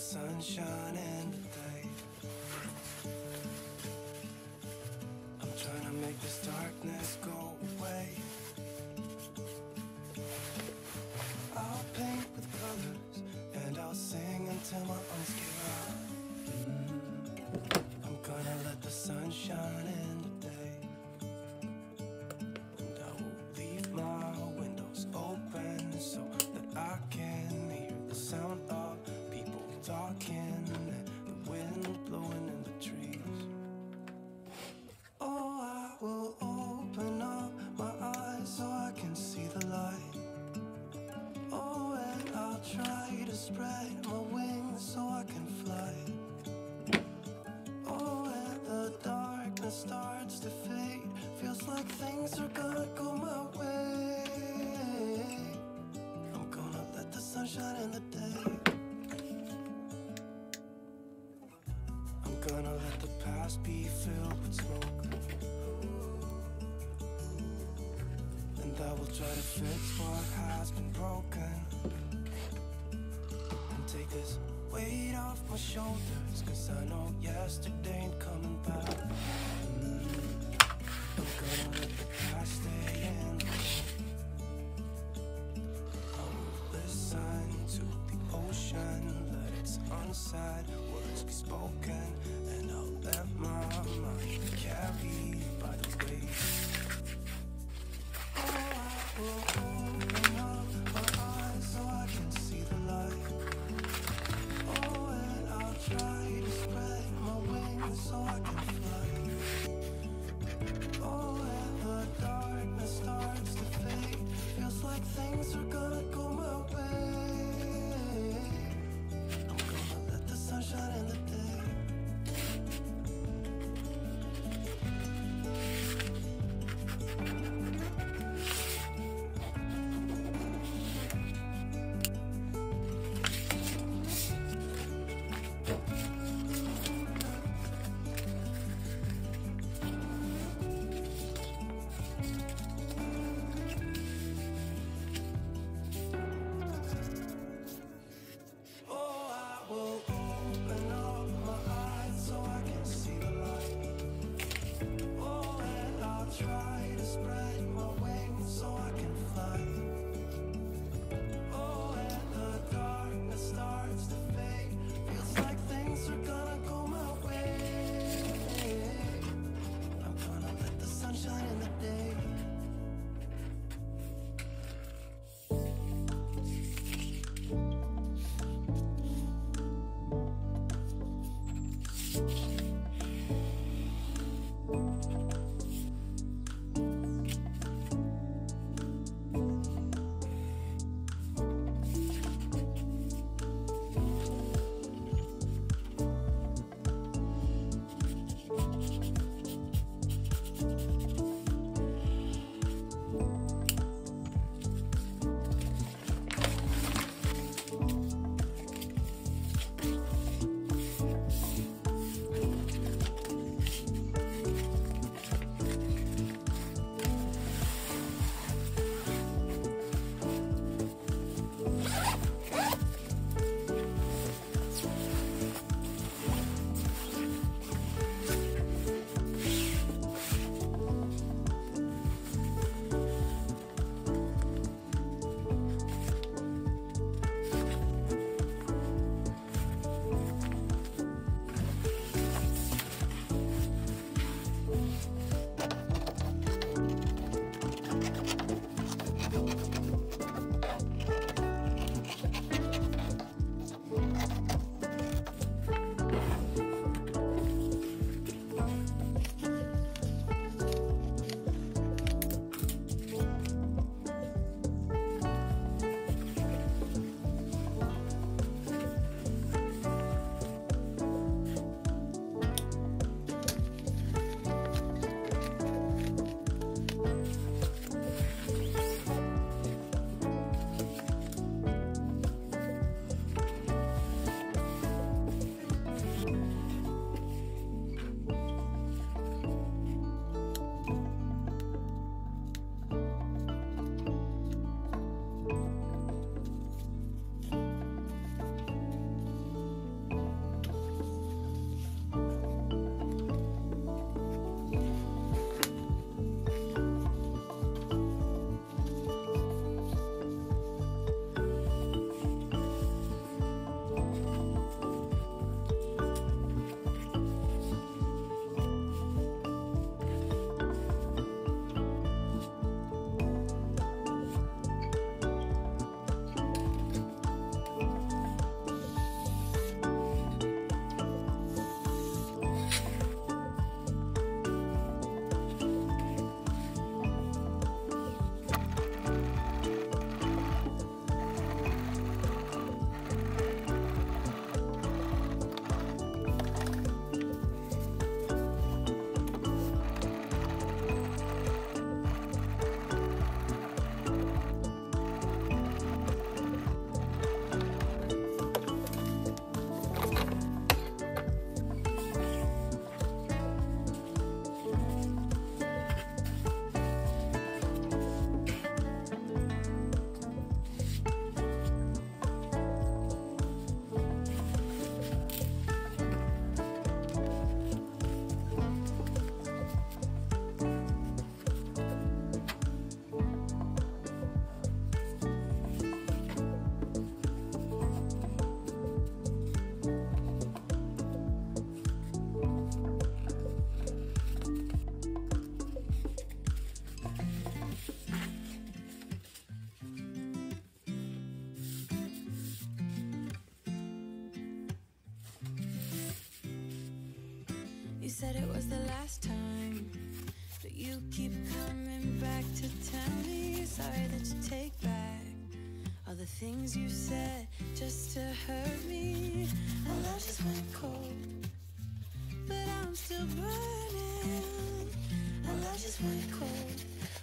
sunshine in the day. I'm trying to make this darkness go away. I'll paint with colors and I'll sing until my lungs give out. I'm gonna let the sun shine in the day, and I will leave my windows open so that I can hear the sound of people talking and the wind blowing in the trees. Oh, I will open up my eyes so I can see the light. Oh, and I'll try to spread my wings so I can fly. Oh, and the darkness starts to fade. Feels like things are gonna go my way. I'm gonna let the sun shine in the day. I'm gonna let the past be filled with smoke, and I will try to fix what has been broken and take this weight off my shoulders, 'cause I know yesterday ain't coming back. I'm gonna let the past stay in the road. I will listen to the ocean, let its unsaid words be spoken, and I'll let my mind be carried by the waves. Oh, I will open up my eyes so I can see the light. Oh, and I'll try to spread my wings so I can fly. Oh, and the darkness starts to fade. Feels like things are gonna go my way. I'm gonna let the sun shine in the day. said it was the last time, but you keep coming back to tell me sorry that you take back all the things you said just to hurt me. Our love just went cold, but I'm still burning. Our love just went cold.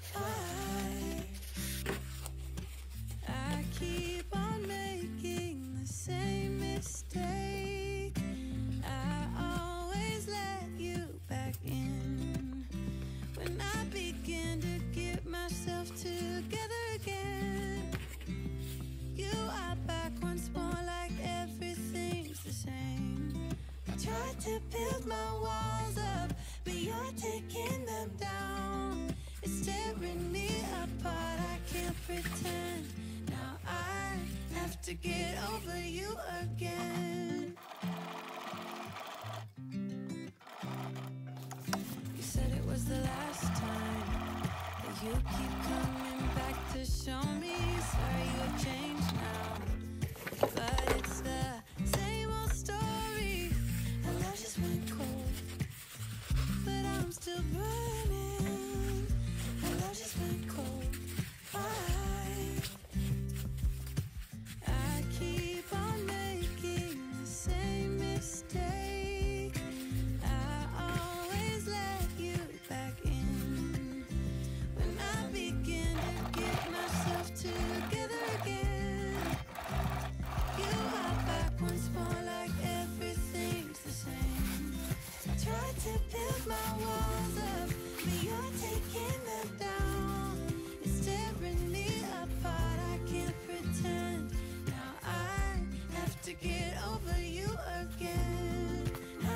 I keep on making the same mistake. I always let you back in when I begin to get myself together again. You are back once more, like everything's the same. I tried to build my walls up, but you're taking them down. It's tearing me apart, I can't pretend. Now I have to get over you again. You said it was the last time, but you keep coming back to show me sorry you have changed now. But it's the same old story. Our love just went cold, but I'm still burning. Our love just went cold. I keep on making the same mistake. I always let you back in when I begin to get myself together again. You are back once more, like everything's the same. I tried to build my walls up, but you're taking them down. It's tearing me apart, I can't pretend. Now I have to get over you again.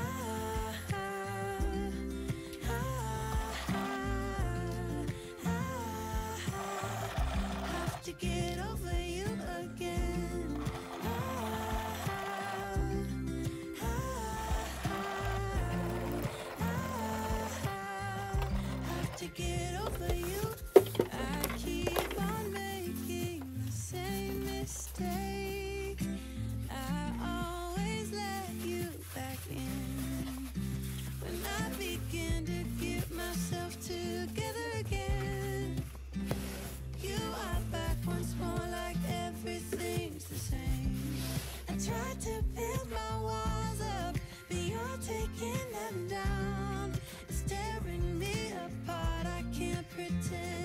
Have to get over you again. Have to get over you. I keep on making the same mistake. I always let you back in when I begin to get myself together again. You are back once more, like everything's the same. I tried to build my walls up, but you're taking them down. It's tearing me apart, I can't pretend.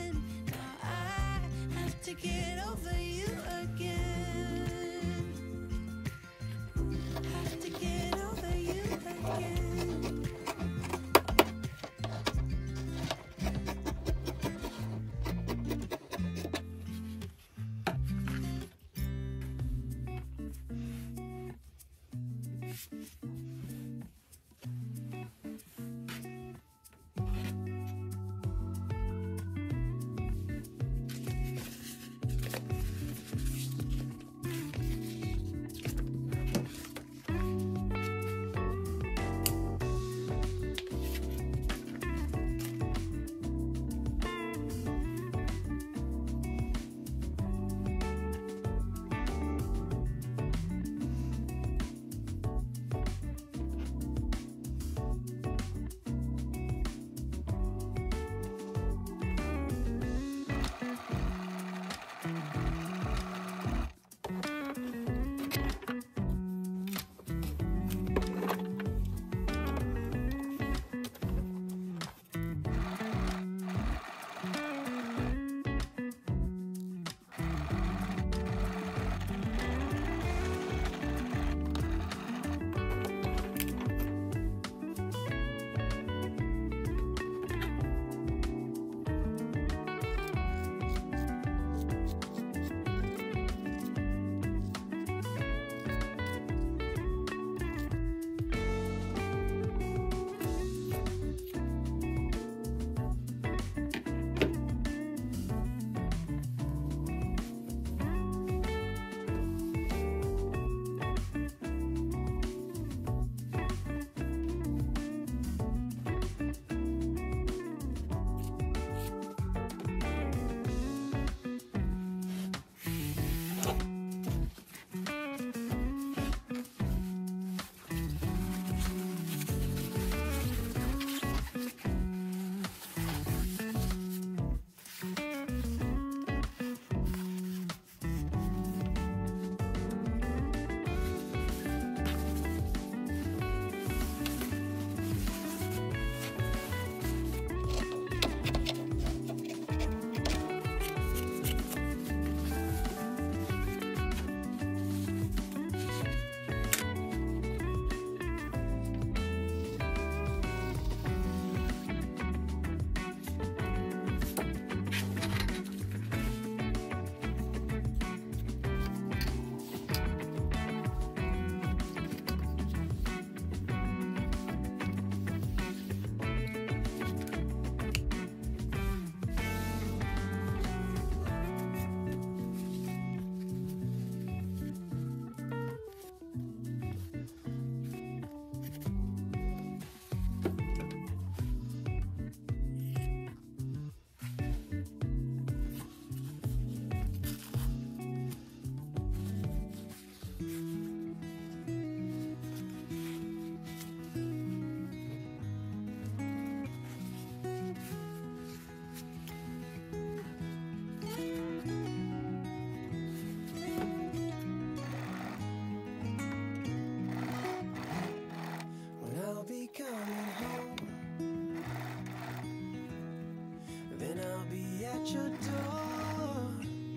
I'll be at your door,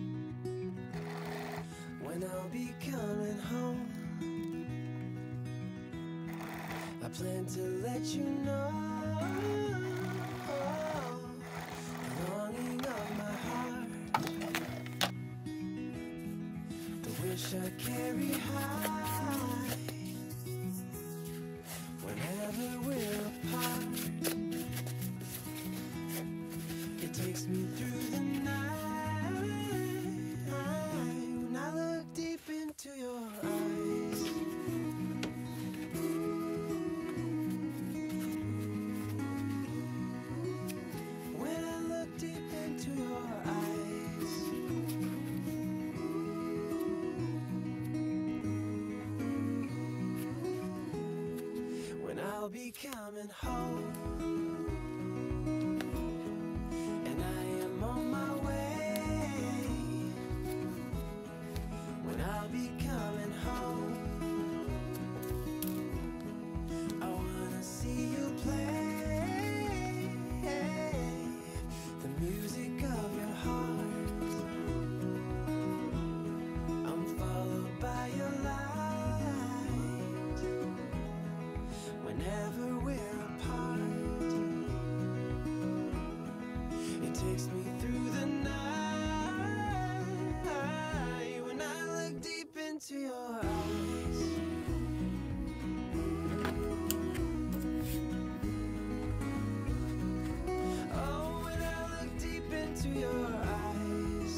when I'll be coming home. I plan to let you know the longing of my heart, the wish I carry high whenever we're apart. It takes me through the night when I look deep into your eyes. When I look deep into your eyes. When I'll be coming home, and I am on my way. When I'll be coming home, I wanna see you play the music of your heart. I'm followed by your light whenever we're apart. It takes me through the night when I look deep into your eyes. Oh, when I look deep into your eyes.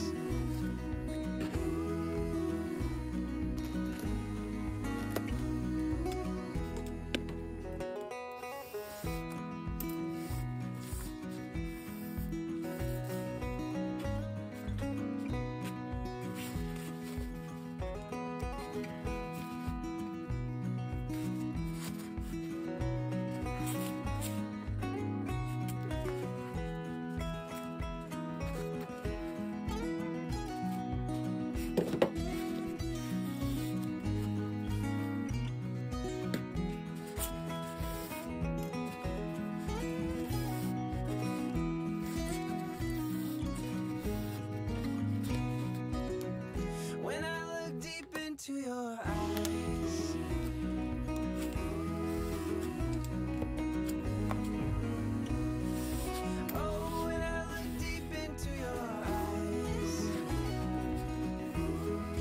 When I look deep into your eyes. Oh, when I look deep into your eyes.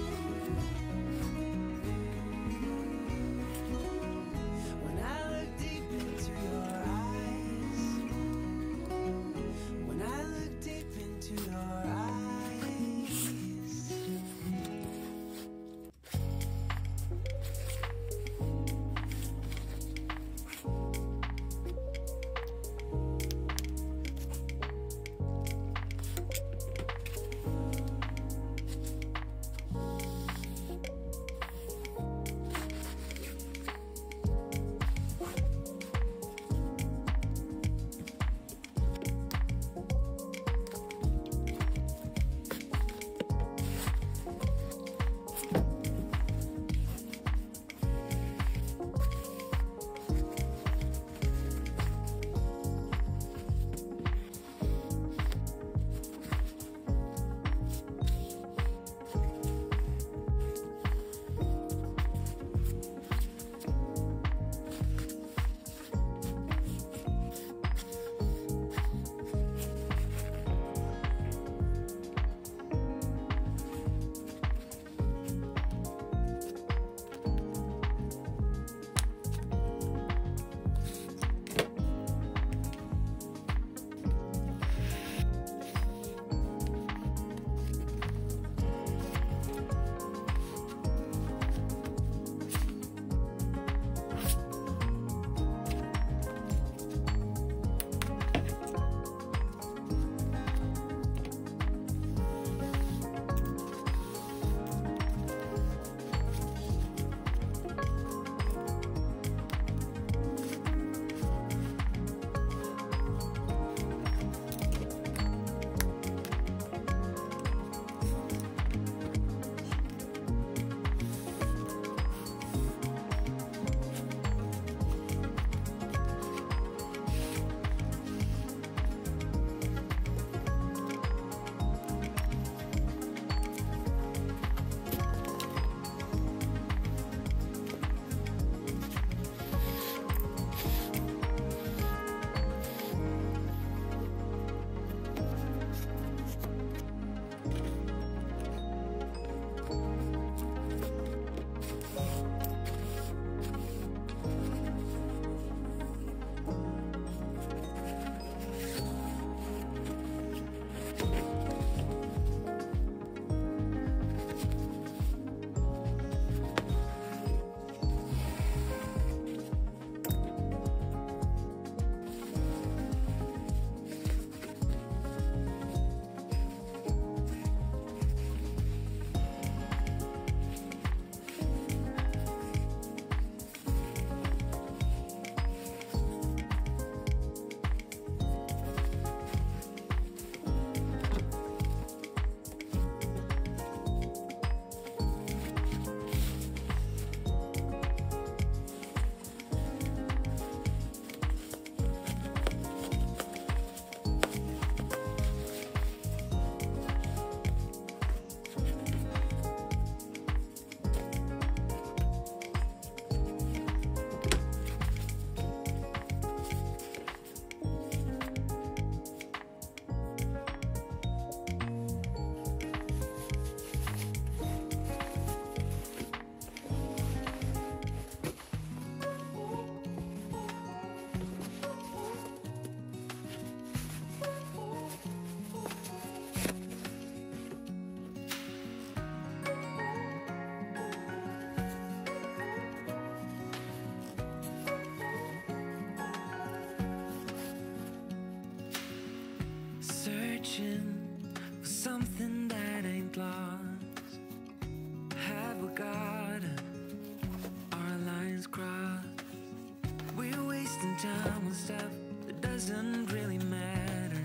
wishing for something that ain't lost. Have we got our lines crossed? We're wasting time on stuff that doesn't really matter,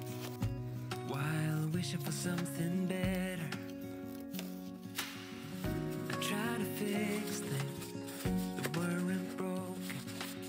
while wishing for something better. I try to fix things that weren't broken,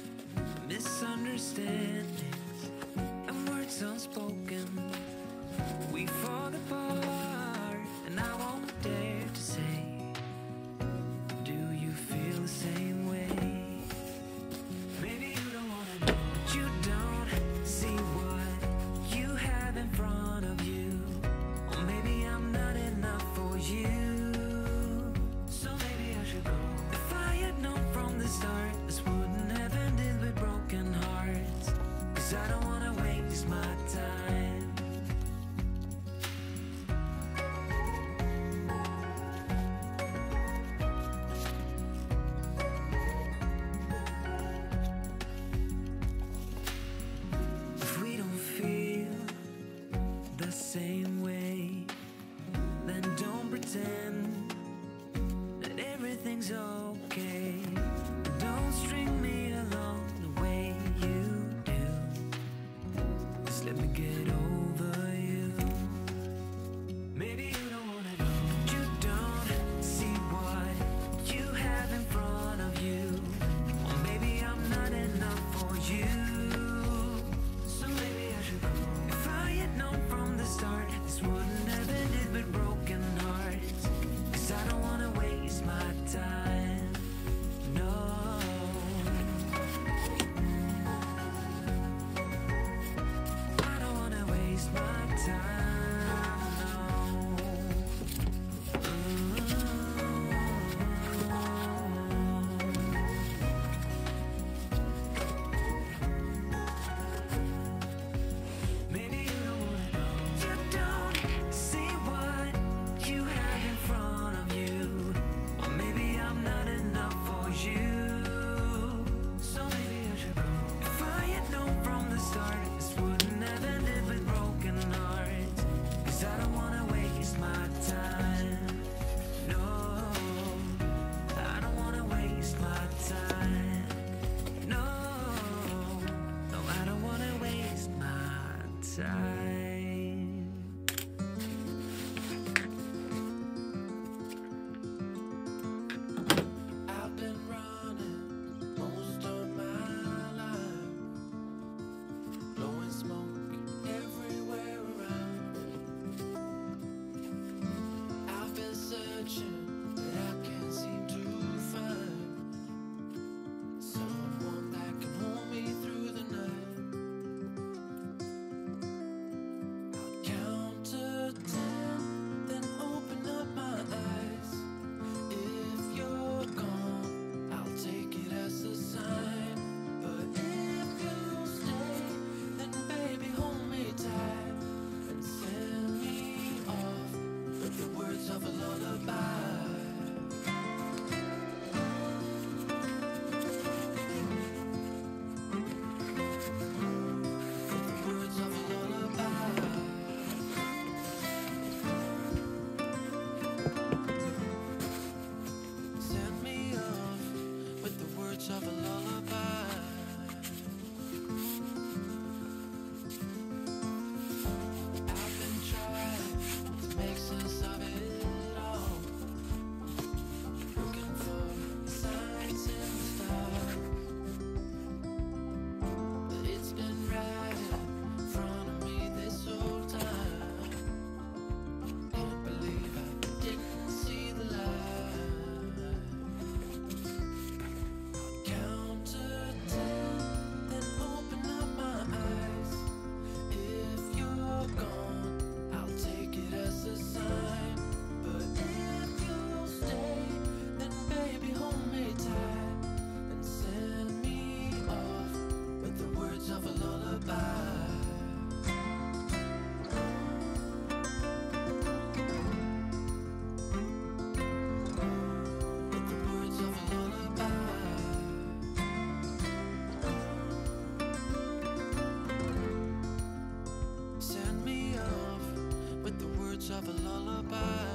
misunderstandings and words unspoken. We fall apart, and I won't dare to say, do you feel the same way? Maybe you don't wanna know, but you don't see what you have in front of you. Or maybe I'm not enough for you, so maybe I should go. If I had known from the start, this wouldn't have ended with broken hearts. 'Cause I don't wanna waste my time. If we don't feel the same way, then don't pretend that everything's okay. Don't string me along the way you do. Just let me get over you. Maybe you don't wanna know, but you don't see what you have in front of you. Or maybe I'm not enough for you, so maybe I should go. If I had known from the start, this wouldn't have ended with broken hearts. 'Cause I don't wanna waste my time. No, I don't wanna waste my time. No. Maybe you don't wanna know, you don't see what you have in front of you. Or maybe I'm not enough for you, so maybe I should go. If I had known from the start, this wouldn't have ended with broken hearts. 'Cause I don't wanna waste my time. No, I don't wanna waste my time. No, no, I don't wanna waste my time. I've been running most of my life, blowing smoke everywhere around. I've been searching, but I can't seem to find someone that can hold me through the night. of a lullaby.